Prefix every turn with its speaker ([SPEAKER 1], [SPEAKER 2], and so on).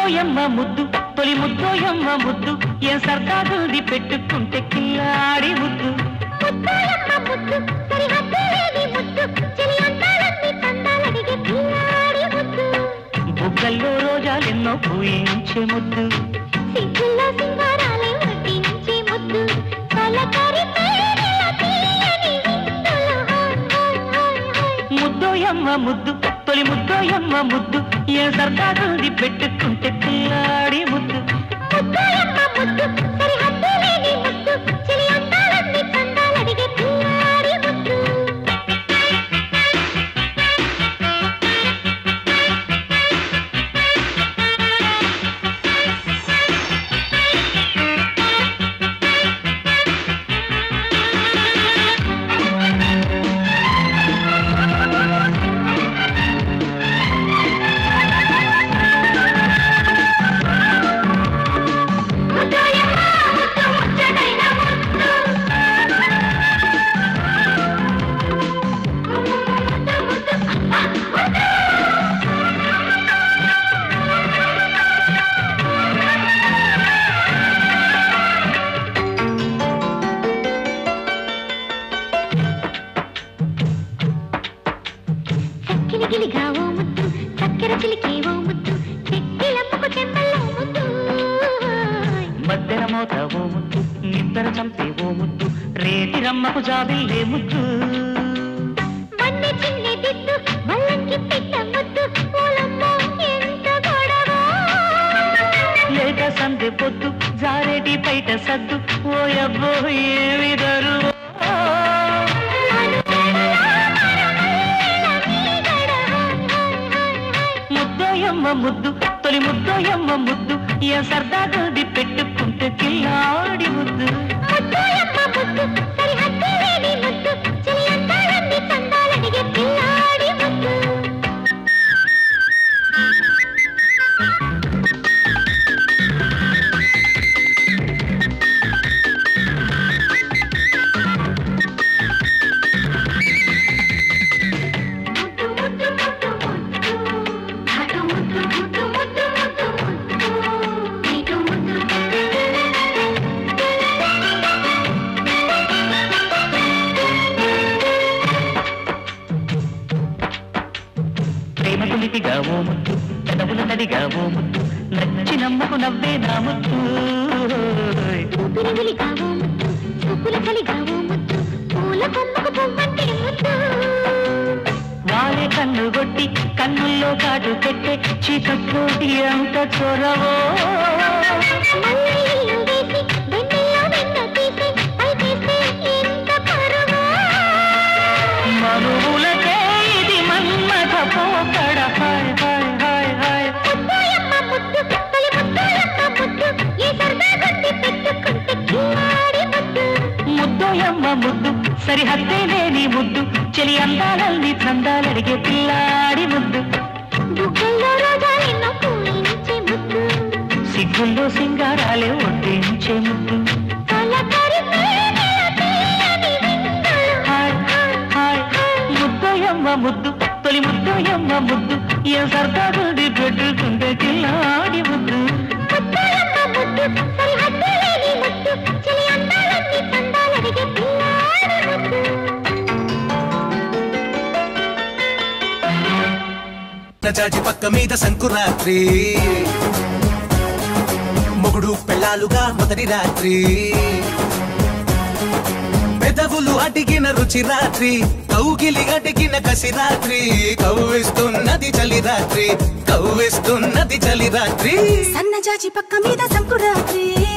[SPEAKER 1] ముద్దోయమ్మ ముద్దు తొలి ముద్దోయమ్మ ముద్దు ఏ సర్దాగుంది పెట్టుకుంటే కిల్లాడి ముద్దు
[SPEAKER 2] ముద్దోయమ్మ ముద్దు సరిహద్దులేని ముద్దు చెలి అందాలన్నీ తందాలడిగే కిల్లాడి ముద్దు
[SPEAKER 1] బుగ్గల్లో రోజాలెన్నో పూయించే ముద్దు
[SPEAKER 2] సిగ్గుల్లో సింగారాలే వడ్డించే ముద్దు కలకరి పేరిల తీయని విందులు
[SPEAKER 1] ముద్దోయమ్మ ముద్దు తొలి ముద్దోయమ్మ ముద్దు ఏ సర్దాగుంది పెట్టుకుంటే కిల్లాడి ముద్దు
[SPEAKER 2] ముద్దోయమ్మ ముద్దు సరిహద్దులేని ముద్దు చెలి అందాలన్నీ తందాలడిగే కిల్లాడి ముద్దు గిలిగావో ముద్దు చక్కెర చిలికేవో ముద్దు చెక్కిలమ్మకు చెంబల్లో ముద్దు
[SPEAKER 1] మద్దెన మోతావో ముద్దు నిద్దర చంపేవో ముద్దు రేతి రమ్మకు జాబిల్లే ముద్దు
[SPEAKER 2] మన్నె చిన్నె దిద్దు మల్లంకి పిట్ట ముద్దు పూలమ్మో ఎంత గొడవో
[SPEAKER 1] లేక సందె పొద్దు జారేటి పైట సద్దు ఓయబ్బో ఏమి దరువో ముద్దోయమ్మ ముద్దు తొలి ముద్దోయమ్మ ముద్దు ఏ సర్దాగుంది పెట్టుకుంటే కిల్లాడి ముద్దు
[SPEAKER 2] ముద్దోయమ్మ ముద్దు సరిహద్దులేని ముద్దు చెలి అందాలన్నీ తందాలడిగే కిల్లాడి ముద్దు
[SPEAKER 1] ప్రేమకులిపిగావో ముద్దు పెదవుల నడిగావో ముద్దు నచ్చినమ్మకు నవ్వే నా ముద్దు
[SPEAKER 2] ఊపిరిగావో ముద్దు చూపుల కలిగావో ముద్దు పూల కొమ్మకు పొమ్మంటే ముద్దు
[SPEAKER 1] వాలే కన్ను కొట్టి కన్నుల్లో కాటు పెట్టే చీకట్లో ఎంత చొరవో
[SPEAKER 2] మల్లెలు వేసి వెన్నెల్లో వెన్న తీసి పైకేస్తే ఎంత పరువో
[SPEAKER 1] మనువులకే ఇది మన్మథ పోకడ హాయ్ హాయ్ హాయ్ హాయ్
[SPEAKER 2] ముద్దోయమ్మ ముద్దు తొలి ముద్దోయమ్మ ముద్దు ఏ సరదాగుంది పెట్టుకుంటే కిల్లాడి ముద్దు
[SPEAKER 1] ముద్దోయమ్మ ముద్దు సరిహద్దే లేని ముద్దు చెలి అందాలన్నీ చందాలడిగే పిల్లాడి ముద్దు
[SPEAKER 2] బుగ్గల్లో రోజాలెన్నో పూయించే ముద్దు
[SPEAKER 1] సిగ్గుల్లో సింగారాలే వడ్డించే ముద్దు
[SPEAKER 2] కలకరి పేరిల తీయని విందులు
[SPEAKER 1] హాయ్ హాయ్ ముద్దోయమ్మ ముద్దు తొలి ముద్దోయమ్మ ముద్దు ఏ సర్దాగుంది పెట్టుకుంటే కిల్లాడి ముద్దు
[SPEAKER 2] ముద్దోయమ్మ ముద్దు సరిహద్దులేని ముద్దు చెలి అందాలన్నీ తందాలడిగే కిల్లాడి ముద్దు
[SPEAKER 3] చాచి పక్క మీద సంకురాత్రి మొగుడు పెళ్ళాలుగా మొదటి రాత్రి పెదవులు అడిగిన రుచి రాత్రి కౌగిలి అడిగిన కసి రాత్రి కవ్విస్తున్నది చలి రాత్రి కవ్విస్తున్నది చలి రాత్రి
[SPEAKER 4] సన్నజాజి పక్క మీద సంకురాత్రి